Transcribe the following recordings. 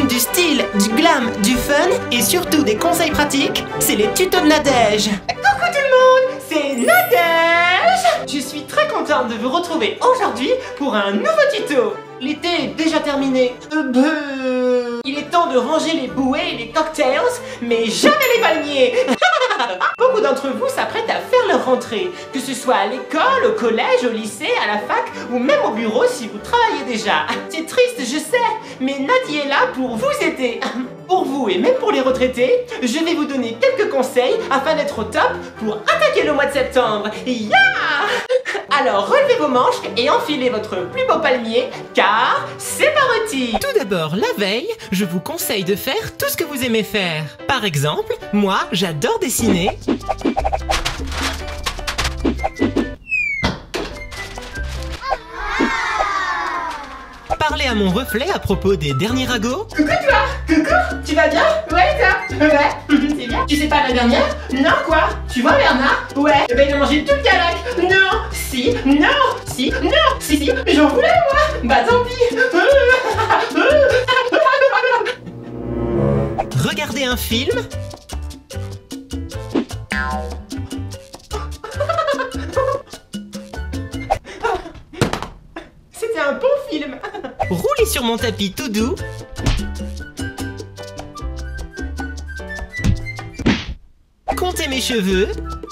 Du style, du glam, du fun et surtout des conseils pratiques, c'est les tutos de Nadège. Coucou tout le monde, c'est Nadège. Je suis très contente de vous retrouver aujourd'hui pour un nouveau tuto. L'été est déjà terminé. Il est temps de ranger les bouées et les cocktails, mais jamais les palmiers. Beaucoup d'entre vous s'apprêtent à faire leur rentrée, que ce soit à l'école, au collège, au lycée, à la fac ou même au bureau si vous travaillez déjà. C'est triste, je sais, mais Nadie est là pour vous aider. Pour vous et même pour les retraités, je vais vous donner quelques conseils afin d'être au top pour attaquer le mois de septembre. Yeah! Alors relevez vos manches et enfilez votre plus beau palmier, car c'est parti! Tout d'abord, la veille, je vous conseille de faire tout ce que vous aimez faire. Par exemple, moi, j'adore dessiner. Parler à mon reflet à propos des derniers ragots. Coucou toi! Coucou! Tu vas bien? Ouais, toi? Ouais, c'est bien. Tu sais pas la dernière? Non, quoi? Tu vois Bernard? Ouais. Eh ben il a mangé tout le calac. Non! Si! Non! Si! Non! Si, si! J'en voulais moi! Bah tant pis! Regardez un film. C'était un bon film. Rouler sur mon tapis tout doux. Compter mes cheveux.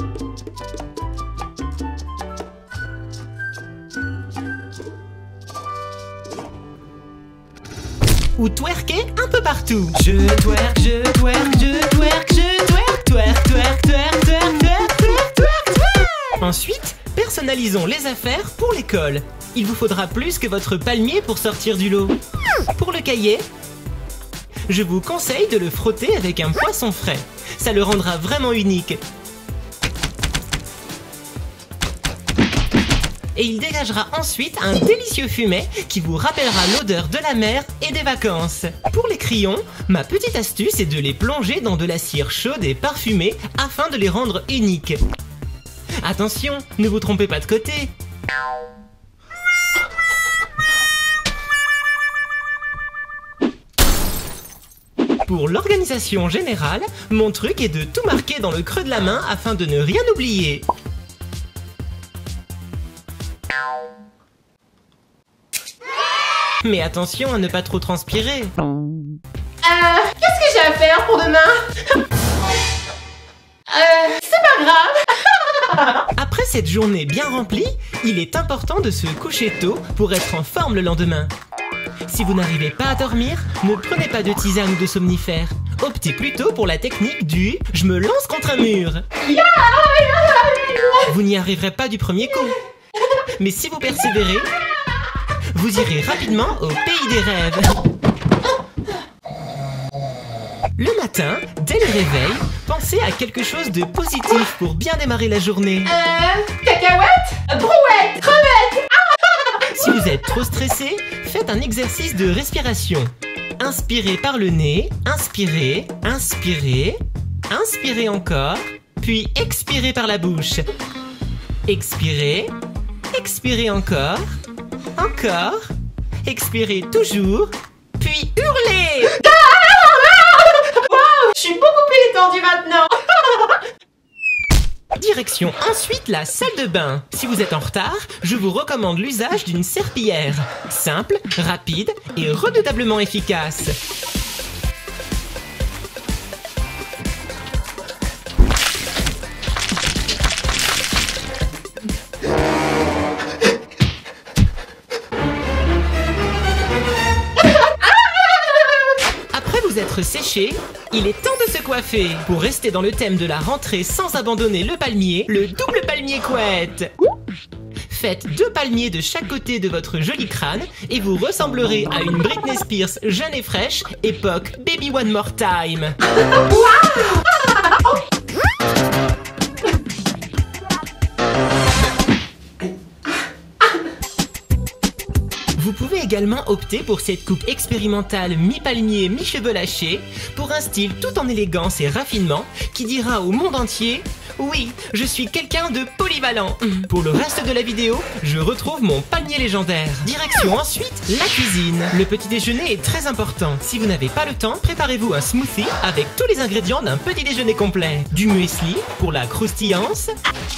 Ou twerker un peu partout. Je twerk, je twerk, je twerk, je twerk, twerk, twerk, twerk, twerk, twerk, twerk, twerk, twerk. Ensuite, personnalisons les affaires pour l'école. Il vous faudra plus que votre palmier pour sortir du lot. Pour le cahier, je vous conseille de le frotter avec un poisson frais. Ça le rendra vraiment unique. Et il dégagera ensuite un délicieux fumet qui vous rappellera l'odeur de la mer et des vacances. Pour les crayons, ma petite astuce est de les plonger dans de la cire chaude et parfumée afin de les rendre uniques. Attention, ne vous trompez pas de côté. Pour l'organisation générale, mon truc est de tout marquer dans le creux de la main afin de ne rien oublier. Mais attention à ne pas trop transpirer. Qu'est-ce que j'ai à faire pour demain? C'est pas grave. Après cette journée bien remplie, il est important de se coucher tôt pour être en forme le lendemain. Si vous n'arrivez pas à dormir, ne prenez pas de tisane ou de somnifère. Optez plutôt pour la technique du « je me lance contre un mur ». Vous n'y arriverez pas du premier coup. Mais si vous persévérez, vous irez rapidement au pays des rêves. Le matin, dès le réveil, pensez à quelque chose de positif pour bien démarrer la journée. Cacahuète, brouette, crevette. Si vous êtes trop stressé, faites un exercice de respiration. Inspirez par le nez, inspirez, inspirez, inspirez encore, puis expirez par la bouche. Expirez, expirez encore, encore, expirez toujours, puis hurlez. Wow, je suis beaucoup plus détendue maintenant. Direction ensuite la salle de bain. Si vous êtes en retard, je vous recommande l'usage d'une serpillière. Simple, rapide et redoutablement efficace. Après vous être séché, il est temps de se coiffer. Pour rester dans le thème de la rentrée sans abandonner le palmier, le double palmier couette. Faites 2 palmiers de chaque côté de votre joli crâne et vous ressemblerez à une Britney Spears jeune et fraîche, époque Baby One More Time. Vous pouvez également opté pour cette coupe expérimentale mi-palmier, mi-cheveux lâchés, pour un style tout en élégance et raffinement qui dira au monde entier « Oui, je suis quelqu'un de polyvalent ». Pour le reste de la vidéo, je retrouve mon palmier légendaire. Direction ensuite la cuisine. Le petit déjeuner est très important. Si vous n'avez pas le temps, préparez-vous un smoothie avec tous les ingrédients d'un petit déjeuner complet. Du muesli pour la croustillance,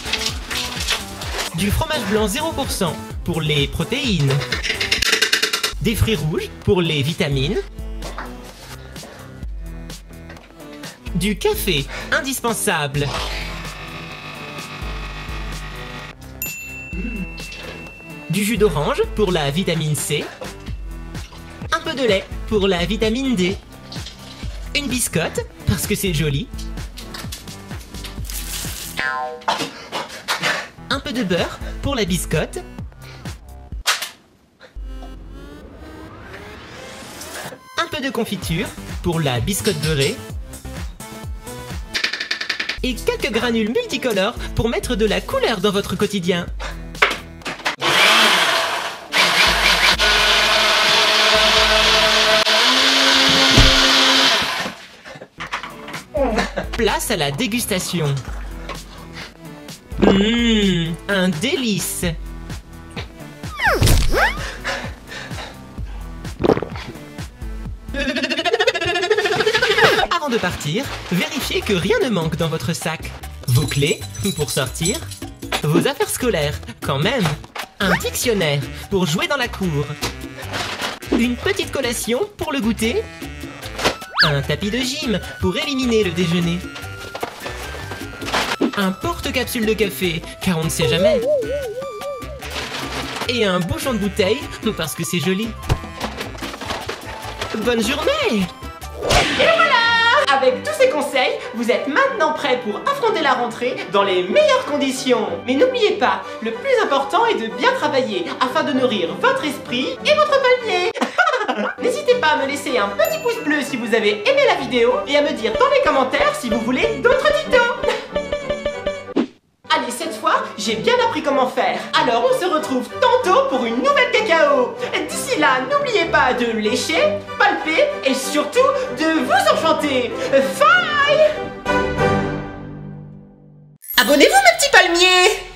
du fromage blanc 0% pour les protéines, des fruits rouges pour les vitamines, du café indispensable, du jus d'orange pour la vitamine C, un peu de lait pour la vitamine D, une biscotte parce que c'est joli, un peu de beurre pour la biscotte, un peu de confiture pour la biscotte beurrée et quelques granules multicolores pour mettre de la couleur dans votre quotidien. Place à la dégustation. Un délice. Avant de partir, vérifiez que rien ne manque dans votre sac. Vos clés pour sortir, vos affaires scolaires quand même, un dictionnaire pour jouer dans la cour, une petite collation pour le goûter, un tapis de gym pour éliminer le déjeuner, un porte-capsule de café, car on ne sait jamais, et un bouchon de bouteille, parce que c'est joli. Bonne journée! Et voilà! Avec tous ces conseils, vous êtes maintenant prêts pour affronter la rentrée dans les meilleures conditions. Mais n'oubliez pas, le plus important est de bien travailler afin de nourrir votre esprit et votre palmier. N'hésitez pas à me laisser un petit pouce bleu si vous avez aimé la vidéo et à me dire dans les commentaires si vous voulez d'autres tutos. Allez, cette fois, j'ai bien appris comment faire. Alors, on se retrouve tantôt pour une nouvelle cacao. D'ici là, n'oubliez pas de lécher, palper et surtout de vous enchanter. Bye! Abonnez-vous, mes petits palmiers!